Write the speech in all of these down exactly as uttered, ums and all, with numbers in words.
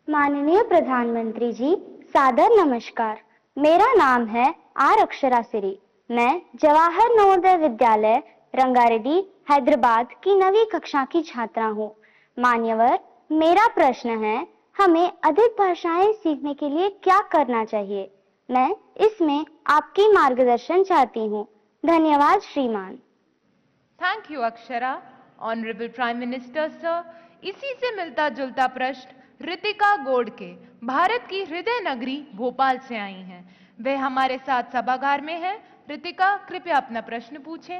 माननीय प्रधानमंत्री जी, सादर नमस्कार। मेरा नाम है आर अक्षरा सिरी। मैं जवाहर नवोदय विद्यालय रंगारेड्डी हैदराबाद की नवी कक्षा की छात्रा हूँ। मान्यवर, मेरा प्रश्न है, हमें अधिक भाषाएं सीखने के लिए क्या करना चाहिए? मैं इसमें आपकी मार्गदर्शन चाहती हूँ। धन्यवाद श्रीमान। Thank you Akshara. Honourable prime minister sir, इसी से मिलता जुलता प्रश्न रितिका गोडके भारत की हृदय नगरी भोपाल से आई हैं। वे हमारे साथ सभागार में हैं। रितिका, कृपया अपना प्रश्न पूछें।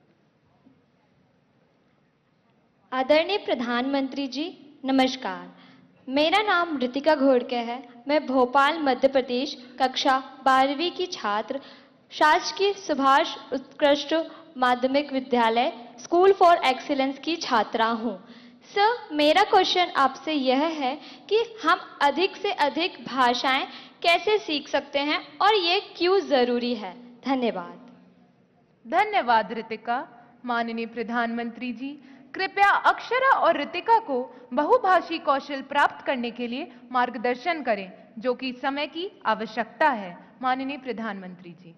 आदरणीय प्रधानमंत्री जी, नमस्कार। मेरा नाम रितिका घोड़के है। मैं भोपाल मध्य प्रदेश कक्षा बारहवीं की छात्र शासकीय सुभाष उत्कृष्ट माध्यमिक विद्यालय स्कूल फॉर एक्सीलेंस की छात्रा हूँ। सर, मेरा क्वेश्चन आपसे यह है कि हम अधिक से अधिक भाषाएं कैसे सीख सकते हैं और ये क्यों जरूरी है? धन्यवाद। धन्यवाद रितिका। माननीय प्रधानमंत्री जी, कृपया अक्षरा और रितिका को बहुभाषी कौशल प्राप्त करने के लिए मार्गदर्शन करें, जो कि समय की आवश्यकता है। माननीय प्रधानमंत्री जी।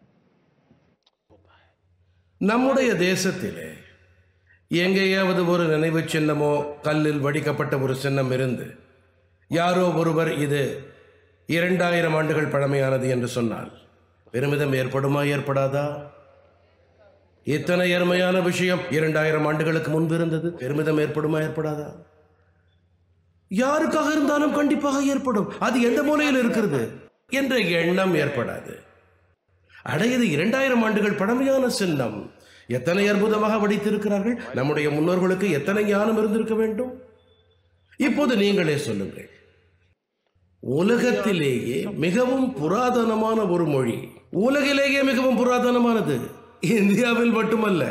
நம்முடைய தேசத்திலே எங்கேயாவது ஒரு நினைவு சின்னமோ கல்லில் வடிக்கப்பட்ட ஒரு சின்னம் இருந்து யாரோ ஒருவர் இது இரண்டாயிரம் ஆண்டுகள் பழமையானது என்று சொன்னால் பெருமிதம் ஏற்படுமா, ஏற்படாதா? இத்தனை அருமையான விஷயம் இரண்டாயிரம் ஆண்டுகளுக்கு முன்பு இருந்தது, பெருமிதம் ஏற்படுமா, ஏற்படாதா? யாருக்காக இருந்தாலும் கண்டிப்பாக ஏற்படும். அது எந்த மூலையில் இருக்கிறது என்ற எண்ணம் ஏற்படாது. அடையது இரண்டாயிரம் ஆண்டுகள் பழமையான சின்னம். எத்தனை அற்புதமாக வடித்திருக்கிறார்கள். நம்முடைய முன்னோர்களுக்கு எத்தனை ஞானம் இருந்திருக்க வேண்டும். இப்போது நீங்களே சொல்லுங்கள், உலகத்திலேயே மிகவும் புராதனமான ஒரு மொழி, உலகிலேயே மிகவும் புராதனமானது, இந்தியாவில் மட்டுமல்ல,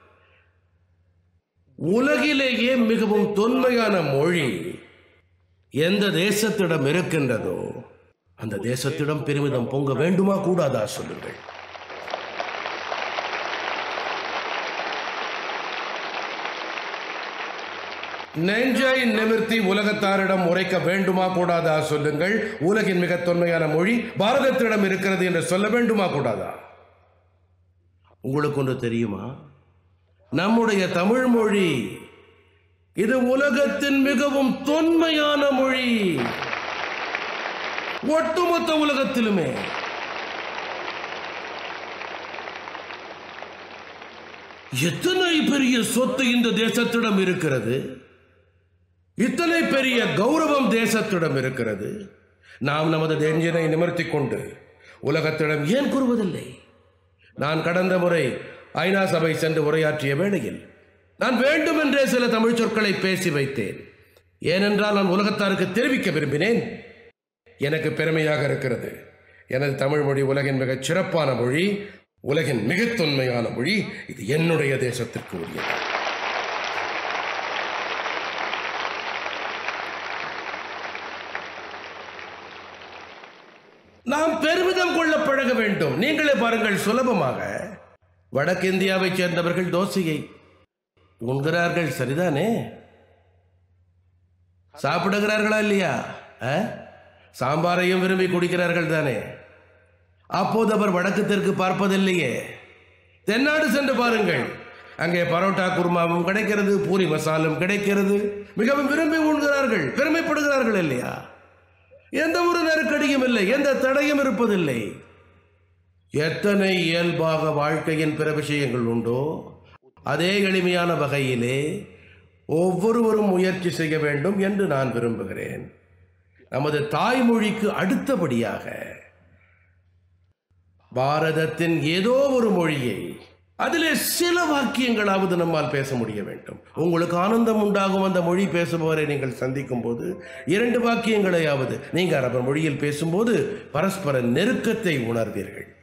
உலகிலேயே மிகவும் தொன்மையான மொழி எந்த தேசத்திடம் இருக்கின்றதோ அந்த தேசத்திடம் பெருமிதம் பொங்க வேண்டுமா, கூடாதா? சொல்லுங்கள். நெஞ்சை நிமிர்த்தி உலகத்தாரிடம் உரைக்க வேண்டுமா, கூடாதா? சொல்லுங்கள். உலகின் மிக தொன்மையான மொழி பாரதத்திடம் இருக்கிறது என்று சொல்ல வேண்டுமா, கூடாதா? உங்களுக்கு ஒன்று தெரியுமா? நம்முடைய தமிழ் மொழி இது உலகத்தின் மிகவும் தொன்மையான மொழி. ஒட்டுமொத்த உலகத்திலுமே எத்தனை பெரிய சொத்து இந்த தேசத்திடம் இருக்கிறது, இத்தனை பெரிய கௌரவம் தேசத்திடம் இருக்கிறது. நாம் நமது நெஞ்சினை நிமிர்த்தி கொண்டு உலகத்திடம் ஏன் கூறுவதில்லை? நான் கடந்த முறை ஐநா சபை சென்று உரையாற்றிய வேளையில் நான் வேண்டுமென்றே சில தமிழ் சொற்களை பேசி வைத்தேன். ஏனென்றால் நான் உலகத்தாருக்கு தெரிவிக்க விரும்பினேன், எனக்கு பெருமையாக இருக்கிறது, எனது தமிழ் மொழி உலகின் மிகச் சிறப்பான மொழி, உலகின் மிக தொன்மையான மொழி, இது என்னுடைய தேசத்திற்கு உரியது. நாம் பெருமிதம் கொள்ள பழக வேண்டும். நீங்களே பாருங்கள், சுலபமாக வடக்கிந்தியாவை சேர்ந்தவர்கள் தோசையை உண்கிறார்கள், சரிதானே? சாப்பிடுகிறார்களா இல்லையா? சாம்பாரையும் விரும்பி குடிக்கிறார்கள் தானே? அப்போது அவர் வடக்கு தெற்கு பார்ப்பதில்லையே. தென்னாடு சென்று பாருங்கள், அங்கே பரோட்டா குருமாவும் கிடைக்கிறது, பூரி மசாலும் கிடைக்கிறது, மிகவும் விரும்பி உண்கிறார்கள், பெருமைப்படுகிறார்கள் இல்லையா? எந்த ஒரு நெருக்கடியும் இல்லை, எந்த தடையும் இருப்பதில்லை. எத்தனை இயல்பாக வாழ்க்கையின் பிற விஷயங்கள் உண்டோ அதே எளிமையான வகையிலே ஒவ்வொருவரும் முயற்சி செய்ய வேண்டும் என்று நான் விரும்புகிறேன். நமது தாய்மொழிக்கு அடுத்தபடியாக பாரதத்தின் ஏதோ ஒரு மொழியை, அதிலே சில வாக்கியங்களாவது நம்மால் பேச முடிய வேண்டும். உங்களுக்கு ஆனந்தம் உண்டாகும் அந்த மொழி பேசுபவரை நீங்கள் சந்திக்கும் போது இரண்டு வாக்கியங்களையாவது நீங்கள் அரபு மொழியில் பேசும்போது பரஸ்பர நெருக்கத்தை உணர்வீர்கள்.